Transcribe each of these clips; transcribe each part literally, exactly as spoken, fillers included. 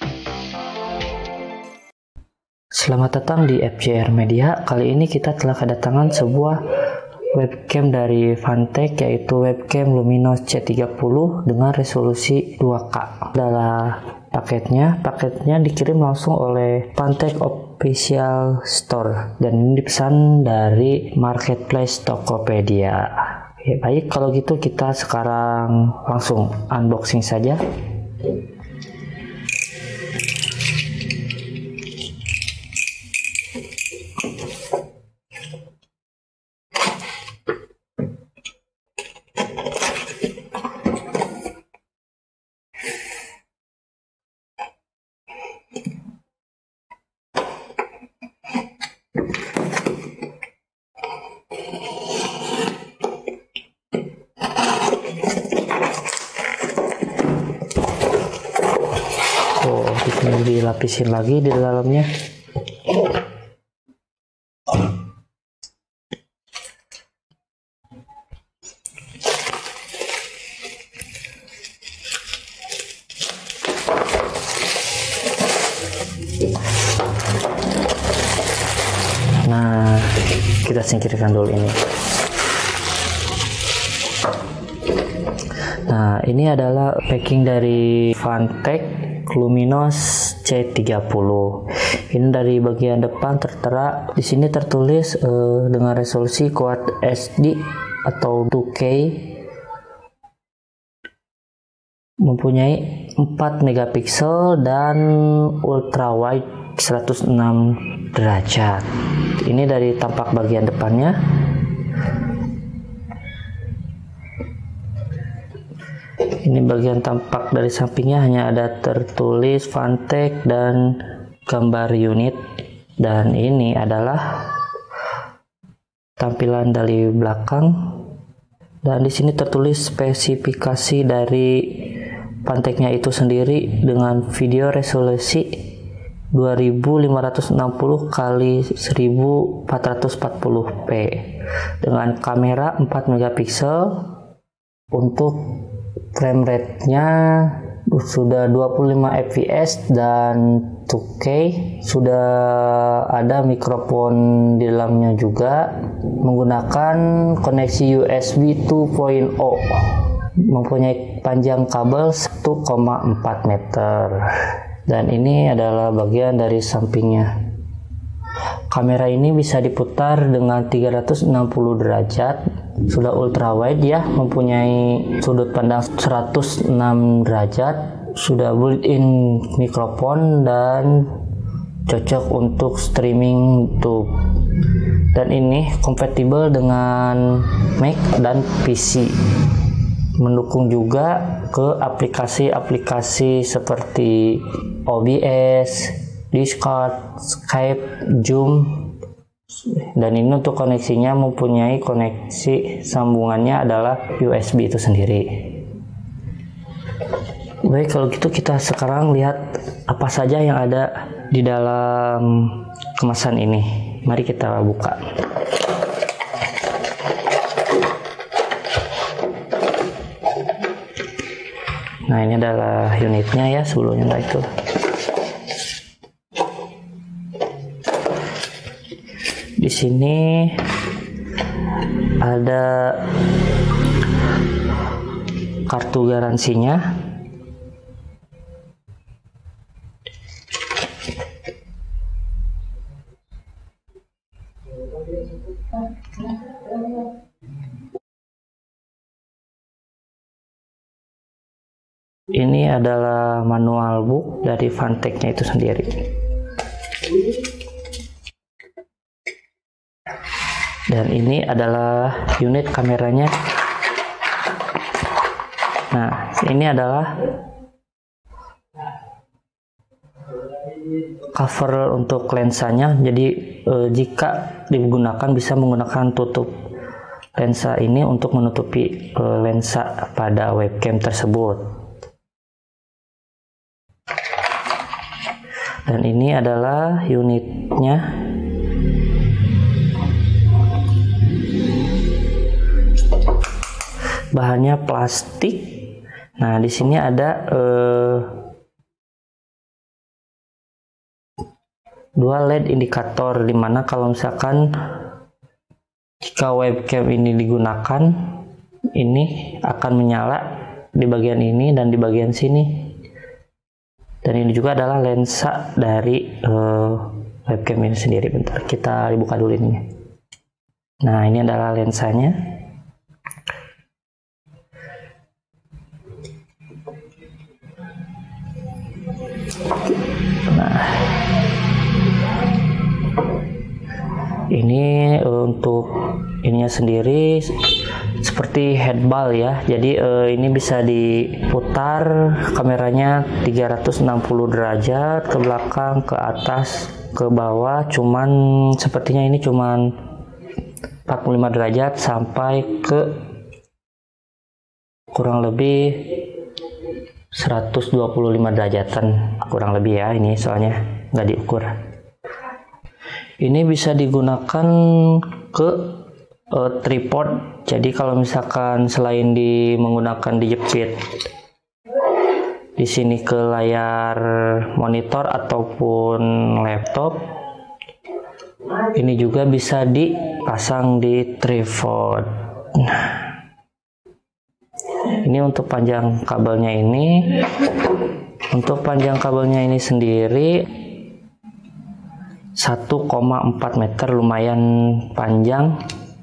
Selamat datang di F J R Media. Kali ini kita telah kedatangan sebuah webcam dari Fantech, yaitu webcam Luminos C tiga puluh dengan resolusi dua K. Adalah paketnya, paketnya dikirim langsung oleh Fantech Official Store dan ini dipesan dari Marketplace Tokopedia. Oke, baik, kalau gitu kita sekarang langsung unboxing saja. Oh, di sini dilapisin lagi di dalamnya. Nah, kita singkirkan dulu ini. Nah, ini adalah packing dari Fantech Luminos C tiga puluh. Ini dari bagian depan tertera di sini tertulis uh, dengan resolusi Quad H D atau dua K, mempunyai empat megapiksel dan ultra wide seratus enam derajat. Ini dari tampak bagian depannya. Ini bagian tampak dari sampingnya hanya ada tertulis Fantech dan gambar unit, dan ini adalah tampilan dari belakang. Dan di sini tertulis spesifikasi dari Fantechnya itu sendiri dengan video resolusi dua ribu lima ratus enam puluh kali seribu empat ratus empat puluh p dengan kamera empat megapiksel. Untuk frame rate-nya sudah dua puluh lima F P S dan dua K. Sudah ada mikrofon di dalamnya juga, menggunakan koneksi U S B dua titik nol, mempunyai panjang kabel satu koma empat meter. Dan ini adalah bagian dari sampingnya. Kamera ini bisa diputar dengan tiga ratus enam puluh derajat. Sudah ultra wide ya, mempunyai sudut pandang seratus enam derajat. Sudah built-in mikrofon dan cocok untuk streaming YouTube. Dan ini kompatibel dengan Mac dan P C. Mendukung juga ke aplikasi-aplikasi seperti O B S, Discord, Skype, Zoom. Dan ini untuk koneksinya mempunyai koneksi sambungannya adalah U S B itu sendiri. Baik, kalau gitu kita sekarang lihat apa saja yang ada di dalam kemasan ini. Mari kita buka. Nah, ini adalah unitnya ya, sebelumnya itu. Di sini ada kartu garansinya. Ini adalah manual book dari Fantechnya itu sendiri. Dan ini adalah unit kameranya. Nah, ini adalah cover untuk lensanya. Jadi eh, jika digunakan bisa menggunakan tutup lensa ini untuk menutupi eh, lensa pada webcam tersebut. Dan ini adalah unitnya. Bahannya plastik. Nah, di sini ada eh, dua L E D indikator, dimana kalau misalkan jika webcam ini digunakan, ini akan menyala di bagian ini dan di bagian sini. Dan ini juga adalah lensa dari uh, webcam ini sendiri. Bentar, kita buka dulu ini. Nah, ini adalah lensanya. Nah, ini untuk ininya sendiri seperti headball ya. Jadi uh, ini bisa diputar kameranya tiga ratus enam puluh derajat ke belakang, ke atas, ke bawah. Cuman sepertinya ini cuman empat puluh lima derajat sampai ke kurang lebih seratus dua puluh lima derajatan kurang lebih ya, ini soalnya nggak diukur. Ini bisa digunakan ke uh, tripod. Jadi kalau misalkan selain di menggunakan dijepit di sini ke layar monitor ataupun laptop, ini juga bisa dipasang di tripod. Ini untuk panjang kabelnya ini. Untuk panjang kabelnya ini sendiri satu koma empat meter, lumayan panjang,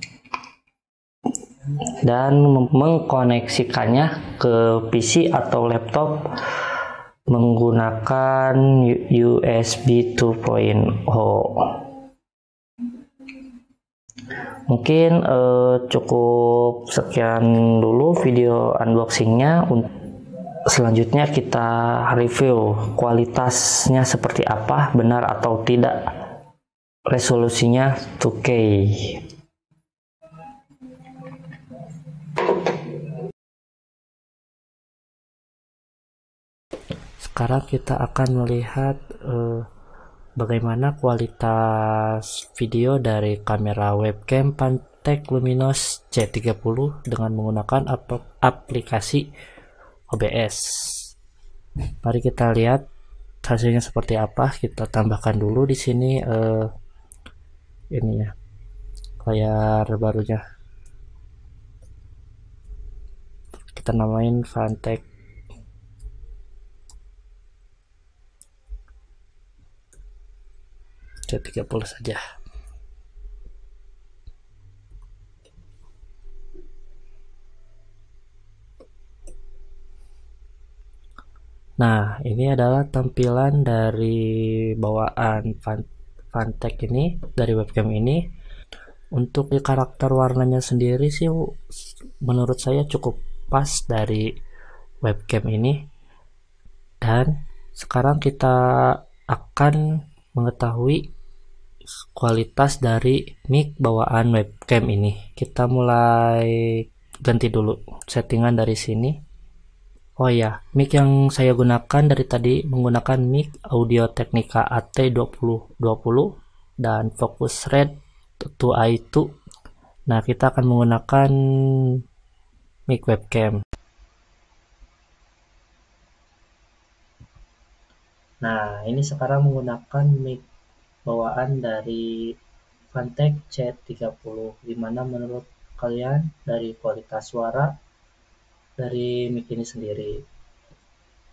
dan mengkoneksikannya ke P C atau laptop menggunakan U S B dua titik nol. Mungkin eh, cukup sekian dulu video unboxingnya. Selanjutnya kita review kualitasnya seperti apa, benar atau tidak resolusinya dua K. Sekarang kita akan melihat eh, bagaimana kualitas video dari kamera webcam Pantech Luminos C tiga puluh dengan menggunakan ap aplikasi O B S. Mari kita lihat hasilnya seperti apa. Kita tambahkan dulu di sini eh, ini ya, layar barunya. Kita namain Pantech C tiga puluh saja. Nah, ini adalah tampilan dari bawaan Pantech ini, dari webcam ini. Untuk karakter warnanya sendiri sih menurut saya cukup pas dari webcam ini. Dan sekarang kita akan mengetahui kualitas dari mic bawaan webcam ini. Kita mulai ganti dulu settingan dari sini. Oh ya, mic yang saya gunakan dari tadi menggunakan mic Audio Technica A T dua nol dua nol dan Focusrite dua i dua. Nah, kita akan menggunakan mic webcam. Nah, ini sekarang menggunakan mic bawaan dari Pantech C tiga puluh. Gimana menurut kalian dari kualitas suara dari mic ini sendiri?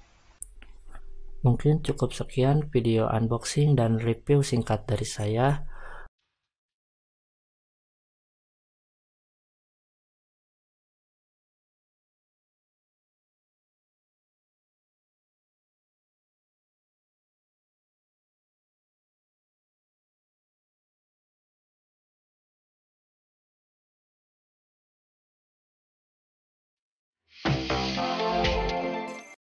Mungkin cukup sekian video unboxing dan review singkat dari saya.